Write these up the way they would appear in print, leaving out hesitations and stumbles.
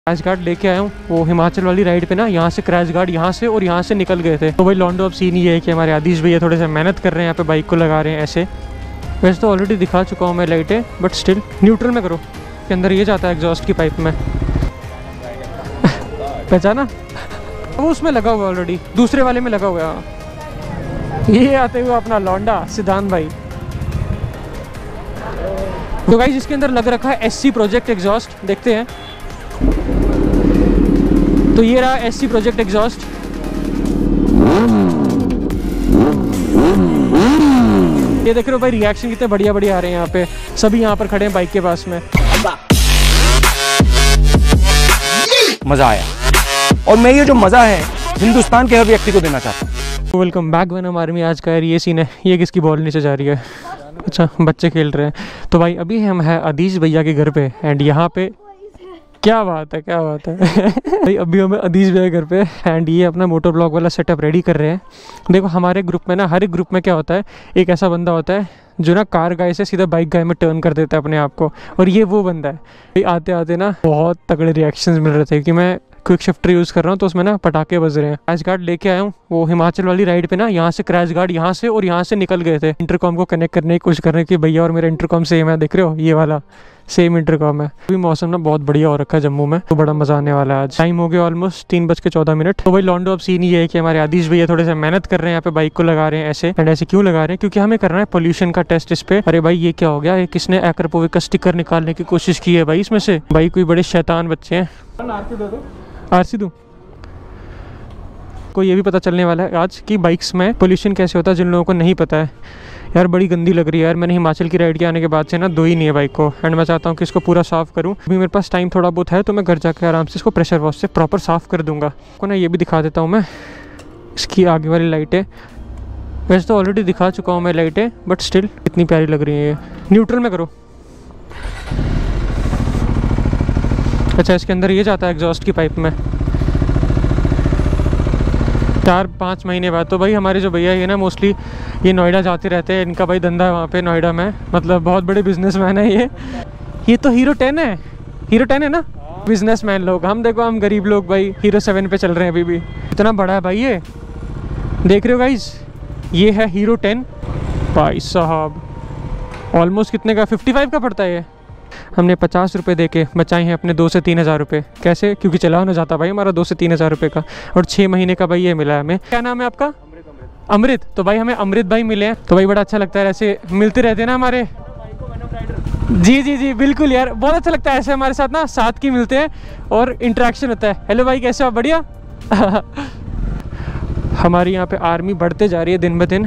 Crash guard लेके आया हूँ वो हिमाचल वाली राइड पे ना, यहाँ से क्रैश गार्ड यहाँ से और यहाँ से निकल गए थे। तो भाई लॉन्डो अब सीन ये है कि हमारे आदिश भैया थोड़े से मेहनत कर रहे हैं, यहाँ पे बाइक को लगा रहे हैं ऐसे। वैसे तो ऑलरेडी दिखा चुका हूँ मैं लाइटें, बट स्टिल न्यूट्रल में करो के अंदर ये जाता है एग्जॉस्ट की पाइप में। पहचाना वो उसमें लगा हुआ ऑलरेडी, दूसरे वाले में लगा हुआ है। ये आते हुए अपना लौंडा सिद्धांत भाई। तो गाइस इसके अंदर लग रखा है SC प्रोजेक्ट एग्जॉस्ट, देखते हैं। तो ये रहा SC प्रोजेक्ट एग्जॉस्ट। ये देख रहे हो भाई रिएक्शन कितने बढ़िया बढ़िया आ रहे हैं यहाँ पे, सभी यहाँ पर खड़े हैं बाइक के पास में। मजा आया और मैं ये जो मजा है हिंदुस्तान के हर व्यक्ति को देना चाहता हूँ। Welcome back one army. आज का यार ये सीन है, ये किसकी बॉल नीचे जा रही है? अच्छा बच्चे खेल रहे हैं। तो भाई अभी हम हैं आदिश भैया के घर पे एंड यहाँ पे क्या बात है, क्या बात है। भाई अभी हम आदिश भैया के घर पे एंड ये अपना मोटर ब्लॉग वाला सेटअप रेडी कर रहे हैं। देखो हमारे ग्रुप में ना, हर एक ग्रुप में क्या होता है, एक ऐसा बंदा होता है जो ना कार गाय से सीधा बाइक गाय में टर्न कर देता है अपने आप को, और ये वो बंदा है। भाई आते आते ना बहुत तगड़े रिएक्शंस मिल रहे थे कि मैं क्विक शिफ्टर यूज़ कर रहा हूँ तो उसमें ना पटाखे बज रहे हैं। क्रैश गार्ड लेके आया हूँ वो हिमाचल वाली राइड पे ना, यहाँ से क्रैश गार्ड यहाँ से और यहाँ से निकल गए थे। इंटरकॉम को कनेक्ट करने की कोशिश कर रहे हैं कि भैया और मेरा इंटरकॉम सेम है, देख रहे हो ये वाला सेम इंटरकॉम है। अभी मौसम ना बहुत बढ़िया हो रखा है जम्मू में, तो बड़ा मजा आने वाला है आज। टाइम हो गया ऑलमोस्ट 3:14। तो भाई लॉन्डो अब सीन ये है कि हमारे आदिश भैया थोड़े से मेहनत कर रहे हैं, यहाँ पे बाइक को लगा रहे हैं ऐसे। एंड ऐसे क्यों लगा रहे हैं? क्योंकि हमें करना है पोल्यूशन का टेस्ट इस पे। अरे भाई ये क्या हो गया, ये किसने एक्रोपोविक का स्टिकर निकालने की कोशिश की है भाई इसमें से? भाई कोई बड़े शैतान बच्चे हैं। आरसी दूं को ये भी पता चलने वाला है आज कि बाइक्स में पोल्यूशन कैसे होता है, जिन लोगों को नहीं पता है। यार बड़ी गंदी लग रही है यार, मैंने हिमाचल की राइड के आने के बाद से ना धो ही नहीं है बाइक को, एंड मैं चाहता हूँ कि इसको पूरा साफ़ करूँ। अभी मेरे पास टाइम थोड़ा बहुत है तो मैं घर जाकर आराम से इसको प्रेशर वॉश से प्रॉपर साफ़ कर दूँगा। आपको ना ये भी दिखा देता हूँ मैं, इसकी आगे वाली लाइटें। वैसे तो ऑलरेडी दिखा चुका हूँ मैं लाइटें, बट स्टिल इतनी प्यारी लग रही है ये। न्यूट्रल में करो। अच्छा इसके अंदर ये जाता है एग्जॉस्ट की पाइप में। 4-5 महीने बाद। तो भाई हमारे जो भैया ये ना मोस्टली ये नोएडा जाते रहते हैं, इनका भाई धंधा है वहाँ पे नोएडा में, मतलब बहुत बड़े बिजनेसमैन है ये तो हीरो 10 है, हीरो 10 है ना बिजनेसमैन लोग। हम देखो हम गरीब लोग भाई हीरो 7 पे चल रहे हैं अभी भी। इतना बड़ा है भाई ये, देख रहे हो गाइस, ये है हीरो 10। भाई साहब ऑलमोस्ट कितने का, 55 का पड़ता है ये। हमने 50 रुपये दे के बचाए हैं अपने 2 से 3 हज़ार रुपये। कैसे? क्योंकि चला ना जाता भाई हमारा 2 से 3 हज़ार रुपये का, और 6 महीने का भाई ये मिला है हमें। क्या नाम है आपका? अमृत। तो भाई हमें अमृत भाई मिले हैं, तो भाई बड़ा अच्छा लगता है, ऐसे मिलते रहते हैं ना हमारे। जी जी जी बिल्कुल यार, बहुत अच्छा लगता है ऐसे हमारे साथ ना, साथ की मिलते हैं और इंटरेक्शन होता है। हेलो भाई कैसे हो आप? बढ़िया। हमारी यहाँ पे आर्मी बढ़ते जा रही है दिन ब दिन।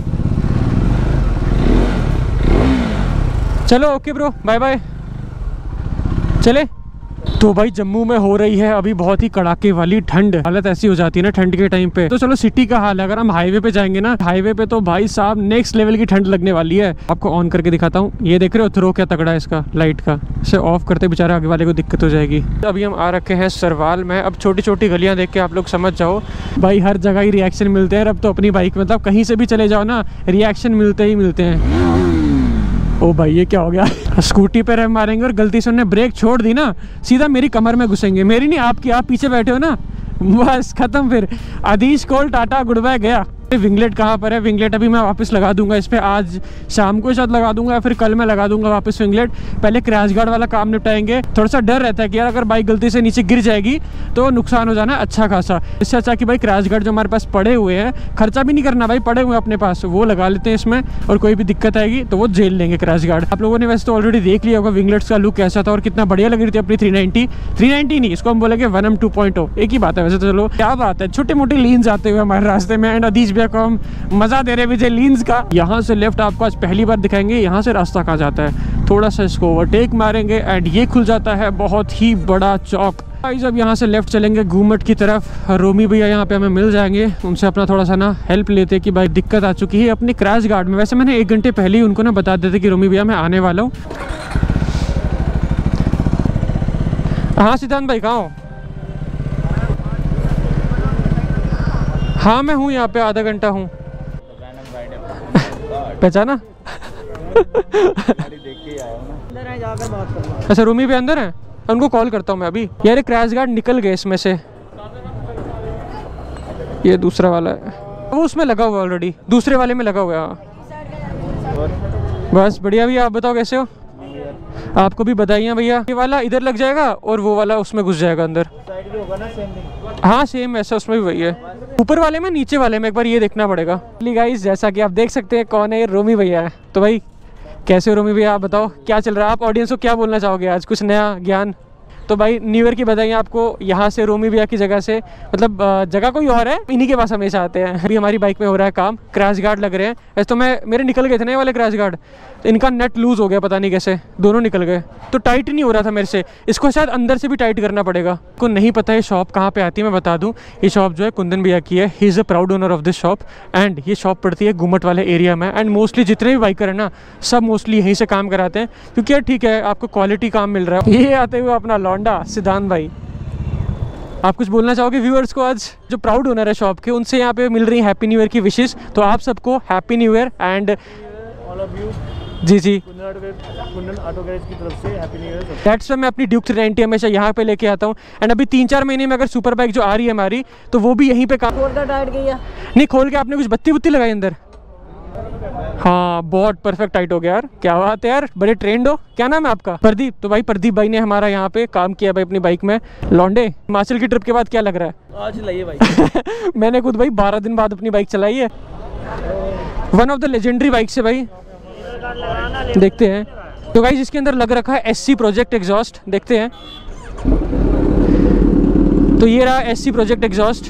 चलो ओके ब्रो, बाय बाय, चले। तो भाई जम्मू में हो रही है अभी बहुत ही कड़ाके वाली ठंड। हालत ऐसी हो जाती है ना ठंड के टाइम पे। तो चलो सिटी का हाल है, अगर हम हाईवे पे जाएंगे ना, हाईवे पे तो भाई साहब नेक्स्ट लेवल की ठंड लगने वाली है। आपको ऑन करके दिखाता हूँ, ये देख रहे हो थ्रो क्या तगड़ा है इसका लाइट का। इसे ऑफ करते बेचारे आगे वाले को दिक्कत हो जाएगी। अभी हम आ रखे हैं सरवाल में। अब छोटी छोटी गलियाँ देख के आप लोग समझ जाओ भाई, हर जगह ही रिएक्शन मिलते हैं अब तो अपनी बाइक में। मतलब कहीं से भी चले जाओ ना, रिएक्शन मिलते ही मिलते हैं। ओ भाई ये क्या हो गया? स्कूटी पे रैम मारेंगे और गलती से उन्होंने ब्रेक छोड़ दी ना, सीधा मेरी कमर में घुसेंगे। मेरी नहीं आपकी, आप पीछे बैठे हो ना, बस खत्म। फिर आदिश कोल टाटा गुड बाय गया। विंगलेट कहाँ पर है? विंगलेट अभी मैं वापस लगा दूंगा इस पर, आज शाम को शायद लगा दूंगा या फिर कल मैं लगा दूंगा वापस विंगलेट। पहले क्रैश गार्ड वाला काम निपटाएंगे। थोड़ा सा डर रहता है कि यार अगर बाइक गलती से नीचे गिर जाएगी तो नुकसान हो जाना अच्छा खासा। इससे अच्छा कि भाई क्रैश गार्ड जो हमारे पास पड़े हुए हैं, खर्चा भी नहीं करना भाई, पड़े हुए हैं अपने पास, वो लगा लेते हैं इसमें, और कोई भी दिक्कत आएगी तो वो झेल लेंगे क्रैश गार्ड। आप लोगों ने वैसे तो ऑलरेडी देख लिया होगा विंगलेट्स का लुक कैसा था और कितना बढ़िया लग रही थी अपनी 390 नहीं, इसको हम बोलेंगे वनम 2.0, एक ही बात है वैसे तो। चलो क्या बात है, छोटे मोटे लीन्स आते हुए हमारे रास्ते में, एंड आदिश भैया को हम मजा दे रहे विजय लीन्स का। यहाँ से लेफ्ट आपको आज पहली बार दिखाएंगे, यहाँ से रास्ता कहाँ जाता है। थोड़ा सा इसको ओवरटेक मारेंगे एंड ये खुल जाता है बहुत ही बड़ा चौक। अब यहाँ से लेफ्ट चलेंगे घूमट की तरफ। रोमी भैया यहाँ पे हमें मिल जाएंगे, उनसे अपना थोड़ा सा ना हेल्प लेते कि भाई दिक्कत आ चुकी है अपने क्रैश गार्ड में। वैसे मैंने 1 घंटे पहले ही उनको ना बता देते कि रोमी भैया मैं आने वाला हूँ। हाँ सिद्धांत भाई कहाँ हो? हाँ मैं हूँ यहाँ पे, आधा घंटा हूँ। पहचाना? जाकर बात करना। अच्छा रूमी भी अंदर है? उनको कॉल करता हूँ मैं अभी। यार क्रैश गार्ड निकल गए इसमें से, ये दूसरा वाला है वो उसमें लगा हुआ ऑलरेडी, दूसरे वाले में लगा हुआ है। बस बढ़िया भैया, आप बताओ कैसे हो? आपको भी बधाइयाँ भैया। ये वाला इधर लग जाएगा और वो वाला उसमें घुस जाएगा अंदर। हाँ सेम ऐसा उसमें भी वही है। ऊपर वाले में नीचे वाले में एक बार ये देखना पड़ेगा। गाइस जैसा कि आप देख सकते हैं कौन है, ये रोमी भैया है। तो भाई कैसे हो रोमी भैया, आप बताओ क्या चल रहा है? आप ऑडियंस को क्या बोलना चाहोगे आज, कुछ नया ज्ञान? तो भाई न्यू ईयर की बधाइयाँ आपको यहाँ से, रोमी भैया की जगह से। मतलब जगह कोई और है, इन्हीं के पास हमेशा आते हैं। अभी हमारी बाइक में हो रहा है काम, क्रैश गार्ड लग रहे हैं। वैसे तो मेरे निकल गए थे ना ये वाले क्रैश गार्ड, तो इनका नेट लूज़ हो गया, पता नहीं कैसे दोनों निकल गए, तो टाइट नहीं हो रहा था मेरे से। इसको शायद अंदर से भी टाइट करना पड़ेगा। को नहीं पता ये शॉप कहाँ पे आती है, मैं बता दूँ। ये शॉप जो है कुंदन भैया की है, he is a proud owner of this shop. And ये शॉप पड़ती है गुम्मट वाले एरिया में। एंड मोस्टली जितने भी बाइकर है ना, सब मोस्टली यहीं से काम कराते हैं, क्योंकि यार ठीक है आपको क्वालिटी काम मिल रहा है। ये आते हुए अपना लौंडा सिद्धांत भाई, आप कुछ बोलना चाहोगे व्यूअर्स को? आज जो प्राउड ओनर है शॉप के, उनसे यहाँ पे मिल रही है हैप्पी न्यू ईयर की विशेष। तो आप सबको happy new year and all of you. जी कुंदन ऑटो गैरेज की तरफ से happy new year. That's why मैं अपनी ड्यूक 390 हमेशा यहाँ पे लेके आता हूँ। एंड अभी 3-4 महीने में अगर सुपर बाइक जो आ रही है हमारी, तो वो भी यहीं पे काम। खोल कर टाइट गई है? नहीं खोल के, आपने कुछ बत्ती बुत्ती लगाई अंदर? हाँ बहुत परफेक्ट टाइट हो गया यार, क्या बात है यार, बड़े ट्रेंड हो। क्या नाम है आपका? प्रदीप। तो भाई प्रदीप भाई ने हमारा यहाँ पे काम किया भाई अपनी बाइक में। लौंडे हिमाचल की ट्रिप के बाद क्या लग रहा है? आज लाइए भाई। मैंने खुद भाई 12 दिन बाद अपनी बाइक चलाई है। One of the legendary bike से भाई, देखते हैं। तो गाइस इसके अंदर लग रखा है एससी प्रोजेक्ट एग्जॉस्ट, देखते हैं। तो ये रहा एससी प्रोजेक्ट एग्जॉस्ट।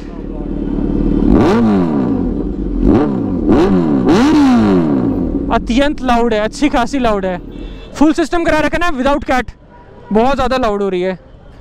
अत्यंत लाउड है, अच्छी खासी लाउड है। फुल सिस्टम करा रखा ना विदाउट कैट, बहुत ज़्यादा लाउड हो रही है।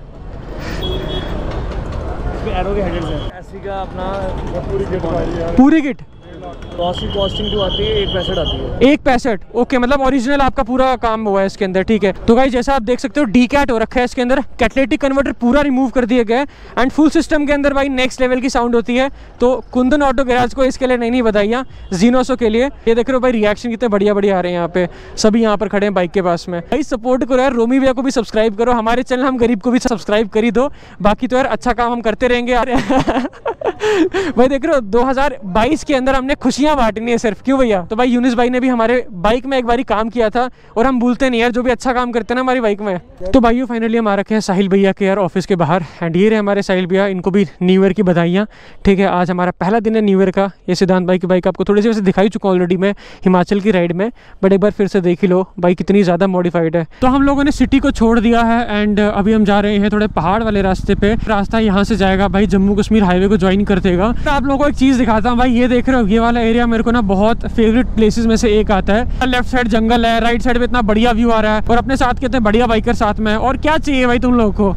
एरो के हेडलाइट्स हैं। एससी का अपना पूरी किट कॉस्टिंग जो आती है 1.65 आती है। 1.65 ओके, मतलब ओरिजिनल आपका पूरा काम हुआ है इसके अंदर, ठीक है। तो गाइस जैसा आप देख सकते हो डी कैट हो रखा है इसके अंदर, कैटलिटिक कन्वर्टर पूरा रिमूव कर दिया गया है। एंड फुल सिस्टम के अंदर भाई नेक्स्ट लेवल की साउंड होती है। तो कुंदन ऑटो गैराज को इसके लिए नहीं बधाइयाँ, जीनोसो के लिए। ये देख रहे हो भाई रिएक्शन कितने बढ़िया बढ़िया आ रहे हैं यहाँ पे, सभी यहाँ पर खड़े हैं बाइक के पास में। भाई सपोर्ट करो यार, रोमी भैया को भी सब्सक्राइब करो, हमारे चैनल हम गरीब को भी सब्सक्राइब कर ही दो। बाकी तो यार अच्छा काम हम करते रहेंगे यार। भाई देख रहे हो 2022 के अंदर हमने खुशियाँ बांटनी है सिर्फ, क्यों भैया? तो भाई यूनिस भाई ने भी हमारे बाइक में एक बारी काम किया था, और हम भूलते नहीं यार जो भी अच्छा काम करते हैं ना हमारी बाइक में। तो भाइयों फाइनली हम आ रखे हैं साहिल भैया के यार ऑफिस के बाहर। एंड ये रहे हमारे साहिल भैया, इनको भी न्यू ईयर की बधाइयाँ, ठीक है। आज हमारा पहला दिन है न्यू ईयर का। ये सिद्धांत भाई की बाइक आपको थोड़ी सी वैसे दिखाई चुका ऑलरेडी मैं हिमाचल की राइड में, बट एक बार फिर से देख ही लो बाइक कितनी ज़्यादा मॉडिफाइड है। तो हम लोगों ने सिटी को छोड़ दिया है एंड अभी हम जा रहे हैं थोड़े पहाड़ वाले रास्ते पे। रास्ता यहाँ से जाएगा भाई जम्मू कश्मीर हाईवे को ज्वाइन कर देगा। तो आप लोगों को एक चीज़ दिखाता हूँ भाई, ये देख रहे हो ये वाला एरिया मेरे को ना बहुत फेवरेट प्लेसेस में से एक आता है। लेफ्ट साइड जंगल है, राइट साइड पे इतना बढ़िया व्यू आ रहा है, और अपने साथ कितने बढ़िया बाइकर साथ में, और क्या चाहिए भाई तुम लोगों को।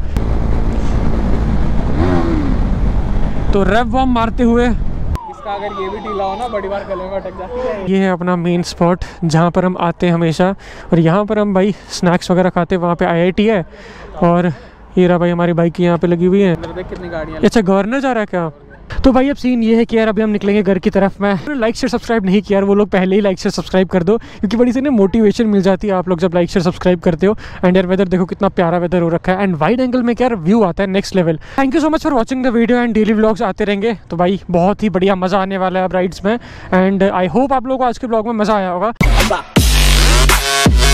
तो रेव वॉर्म मारते हुए, इसका अगर ये भी ढीला हो ना बड़ी बार गले में अटक जाती है। ये है अपना मेन स्पॉट जहाँ पर हम आते हैं हमेशा, और यहाँ पर हम भाई स्नैक्स वगैरह खाते हैं। वहाँ पे IIT है, और ये रहा भाई हमारी बाइक यहाँ पे लगी हुई है। कितनी गाड़ियाँ। अच्छा गवर्नर जा रहा है क्या? तो भाई अब सीन ये है कि यार अभी हम निकलेंगे घर की तरफ। मैं लाइक शेयर सब्सक्राइब नहीं किया यार, वो लोग पहले ही लाइक शेयर सब्सक्राइब कर दो, क्योंकि बड़ी सी ना मोटिवेशन मिल जाती है आप लोग जब लाइक शेयर सब्सक्राइब करते हो। एंड यार वेदर देखो कितना प्यारा वेदर हो रखा है, एंड वाइड एंगल में क्या व्यू आता है next level. Thank you so much for watching the video, and daily vlogs आते रहेंगे। तो भाई बहुत ही बढ़िया मज़ा आने वाला है अब राइड्स में, एंड आई होप आप लोगों को आज के ब्लॉग में मज़ा आया होगा।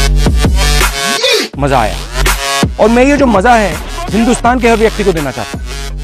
मजा आया, और मैं ये जो मजा है हिंदुस्तान के हर व्यक्ति को देना चाहता हूँ।